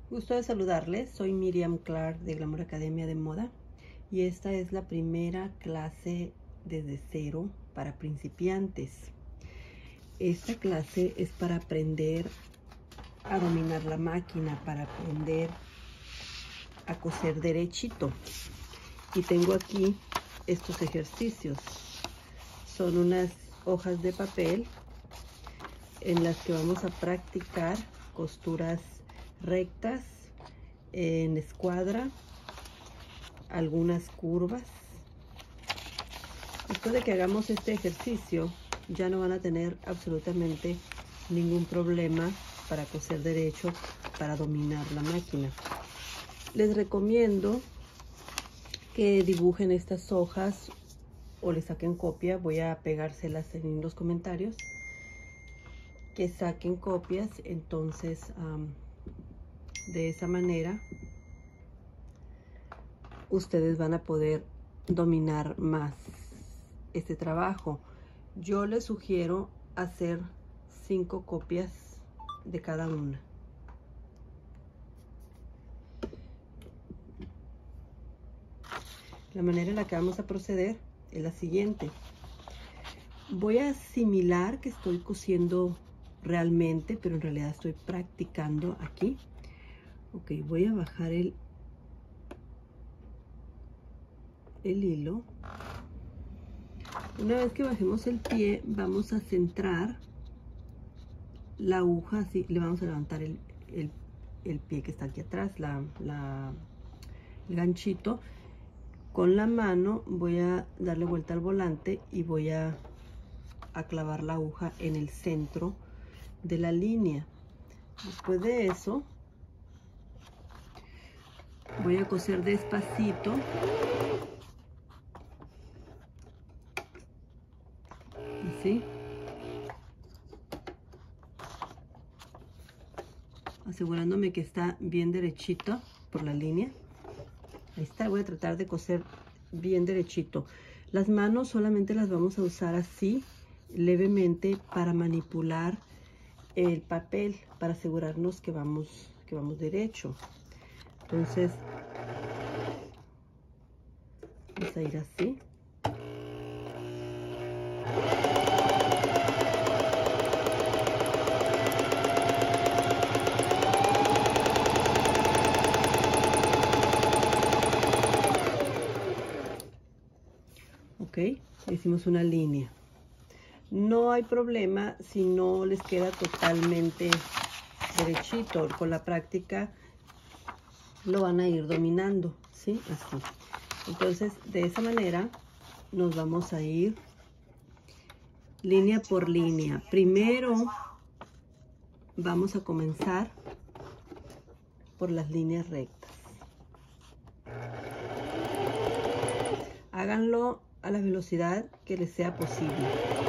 Gusto de saludarles, soy Miriam Clark de Glamour Academia de Moda y esta es la primera clase desde cero para principiantes. Esta clase es para aprender a dominar la máquina, para aprender a coser derechito. Y tengo aquí estos ejercicios. Son unas hojas de papel en las que vamos a practicar costuras rectas, en escuadra, algunas curvas. Después de que hagamos este ejercicio, ya no van a tener absolutamente ningún problema para coser derecho, para dominar la máquina. Les recomiendo que dibujen estas hojas o le saquen copia. Voy a pegárselas en los comentarios. Que saquen copias, entonces de esa manera ustedes van a poder dominar más este trabajo. Yo les sugiero hacer 5 copias de cada una. La manera en la que vamos a proceder es la siguiente. Voy a asimilar que estoy cosiendo realmente, pero en realidad estoy practicando aquí. Ok, voy a bajar el hilo. Una vez que bajemos el pie, vamos a centrar la aguja, así le vamos a levantar el pie que está aquí atrás, el ganchito. Con la mano voy a darle vuelta al volante y voy a clavar la aguja en el centro de la línea. Después de eso voy a coser despacito así, asegurándome que está bien derechito por la línea. Ahí está. Voy a tratar de coser bien derechito. Las manos solamente las vamos a usar así levemente para manipular el papel, para asegurarnos que vamos derecho. Entonces vamos a ir así. Ok, hicimos una línea. No hay problema si no les queda totalmente derechito. Con la práctica lo van a ir dominando, ¿sí? Así. Entonces, de esa manera nos vamos a ir línea por línea. Primero vamos a comenzar por las líneas rectas. Háganlo a la velocidad que les sea posible.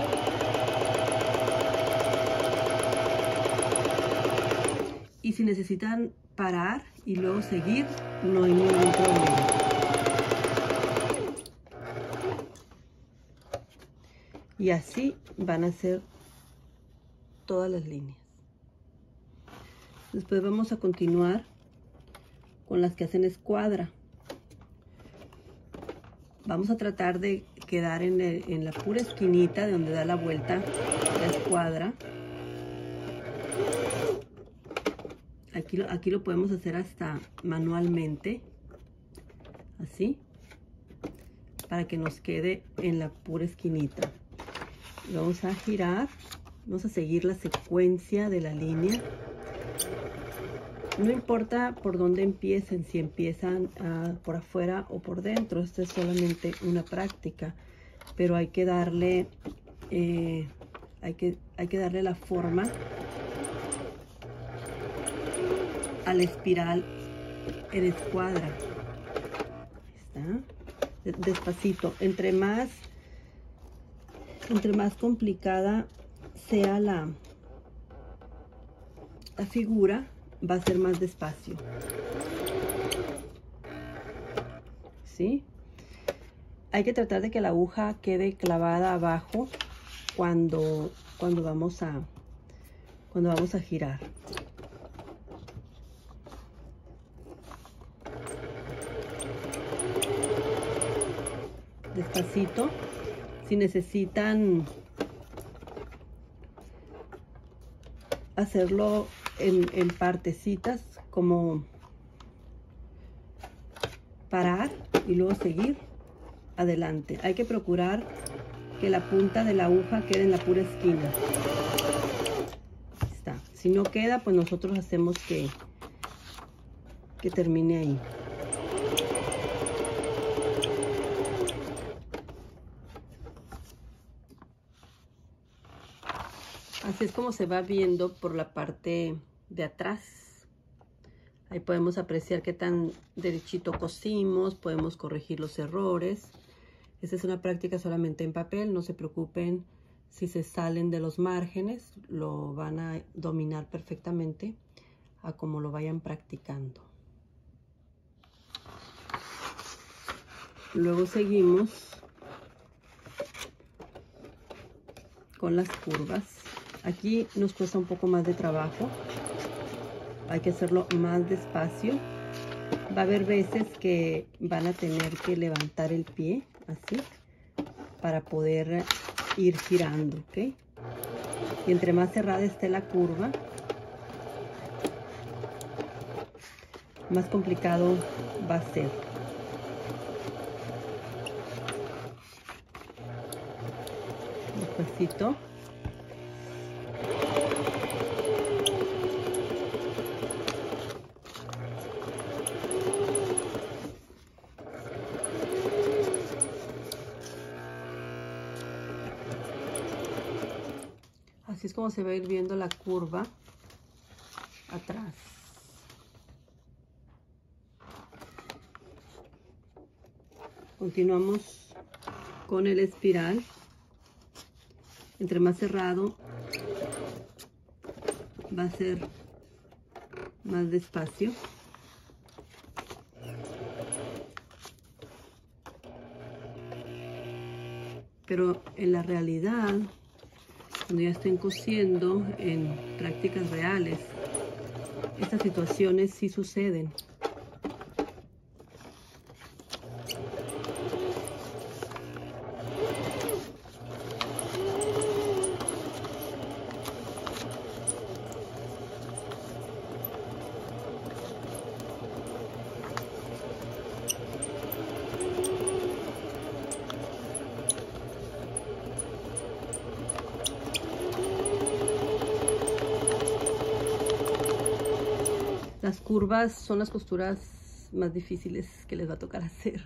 Y si necesitan parar y luego seguir, no hay ningún problema. Y así van a ser todas las líneas. Después vamos a continuar con las que hacen escuadra. Vamos a tratar de quedar en la pura esquinita de donde da la vuelta la escuadra. Aquí lo podemos hacer hasta manualmente, así, para que nos quede en la pura esquinita. Vamos a girar, vamos a seguir la secuencia de la línea. No importa por dónde empiecen, si empiezan por afuera o por dentro, esto es solamente una práctica, pero hay que darle, hay que darle la forma a la espiral en escuadra. Ahí está. Despacito. Entre más complicada sea la figura, va a ser más despacio. ¿Sí? Hay que tratar de que la aguja quede clavada abajo cuando vamos a girar. despacito. Si necesitan hacerlo en partecitas, como parar y luego seguir adelante. Hay que procurar que la punta de la aguja quede en la pura esquina. Ahí está. Si no queda, pues nosotros hacemos que termine ahí. Así es como se va viendo por la parte de atrás. Ahí podemos apreciar qué tan derechito cosimos, podemos corregir los errores. Esta es una práctica solamente en papel, no se preocupen si se salen de los márgenes, lo van a dominar perfectamente a como lo vayan practicando. Luego seguimos con las curvas. Aquí nos cuesta un poco más de trabajo, hay que hacerlo más despacio. Va a haber veces que van a tener que levantar el pie así para poder ir girando, ¿ok? Y entre más cerrada esté la curva, más complicado va a ser. Despacito. Así es como se va a ir viendo la curva atrás. Continuamos con el espiral. Entre más cerrado va a ser más despacio. Pero en la realidad, cuando ya estén cosiendo en prácticas reales, estas situaciones sí suceden. Las curvas son las costuras más difíciles que les va a tocar hacer.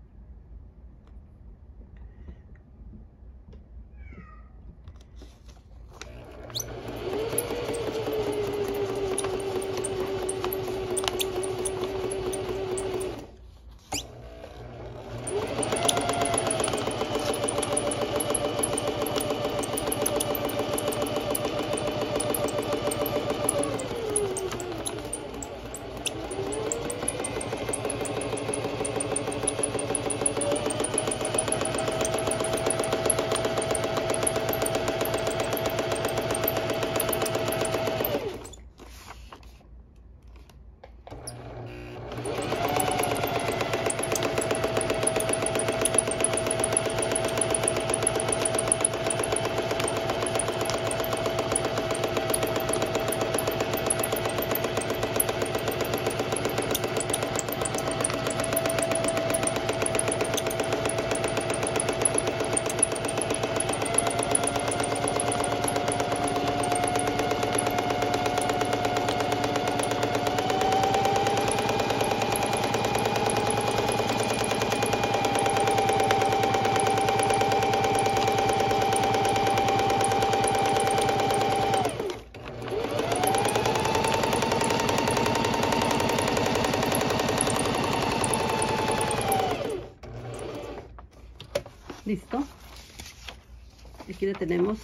Listo. Aquí la tenemos.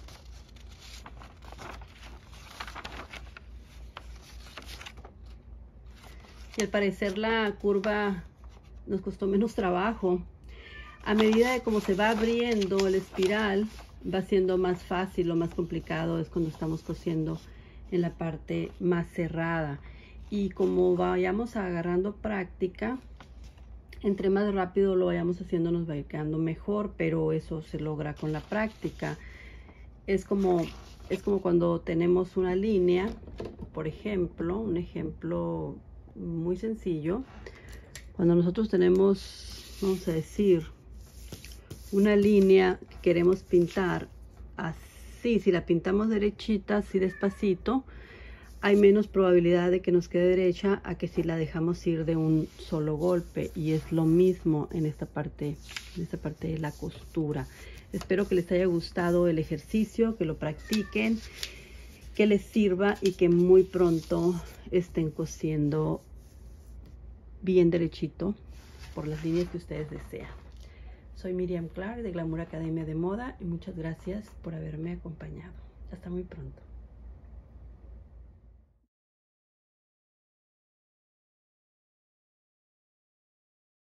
Y al parecer la curva nos costó menos trabajo. A medida de cómo se va abriendo el espiral, va siendo más fácil. Lo más complicado es cuando estamos cosiendo en la parte más cerrada. Y como vayamos agarrando práctica, Entre más rápido lo vayamos haciendo, nos va a ir quedando mejor, pero eso se logra con la práctica. Es como cuando tenemos una línea, por ejemplo, un ejemplo muy sencillo. Cuando nosotros tenemos, vamos a decir, una línea que queremos pintar así, si la pintamos derechita, así despacito, hay menos probabilidad de que nos quede derecha a que si la dejamos ir de un solo golpe. Y es lo mismo en esta parte de la costura. Espero que les haya gustado el ejercicio, que lo practiquen, que les sirva y que muy pronto estén cosiendo bien derechito por las líneas que ustedes desean. Soy Miriam Clark de Glamour Academia de Moda y muchas gracias por haberme acompañado. Hasta muy pronto.